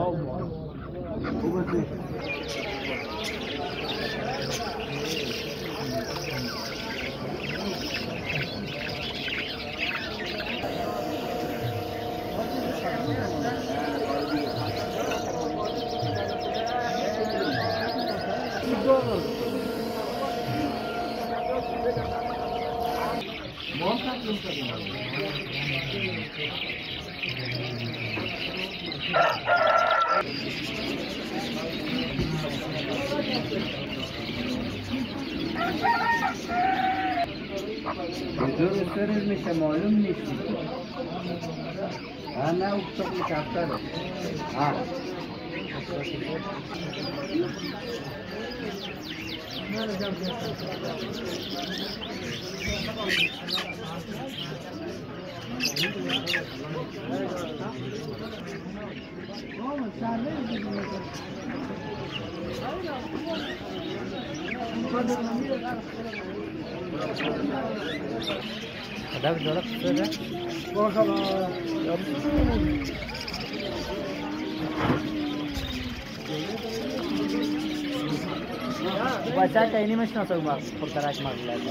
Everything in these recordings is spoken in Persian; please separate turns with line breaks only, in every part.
بدون سرش میشه معلوم نیست. نه افتاد میکفتره.
Ada berjalan ke
Oh kalau
baca ini masih nasi umat perkara cuma lagi.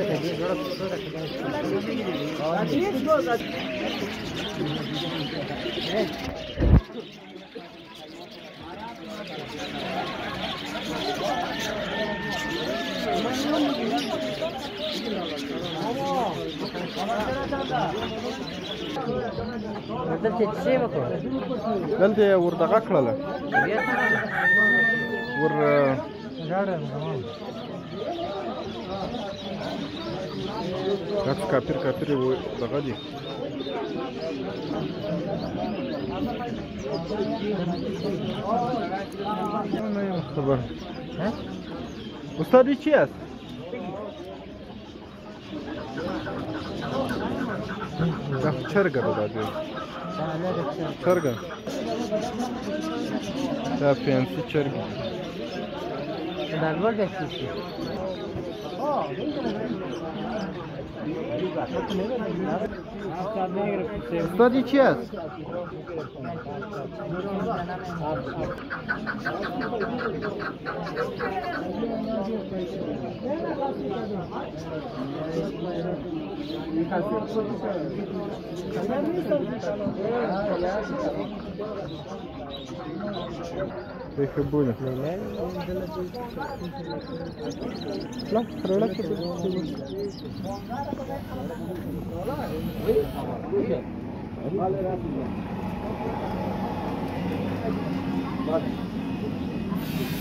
دلته ورته کړله ور کاپیر دغه دي نه یم خبر استاد چی است دا چرګه ده دا چرګه دا فینسي چرګه
دا لوړ دی
استادی چی است؟ Deje bueno. La, relax. Vale.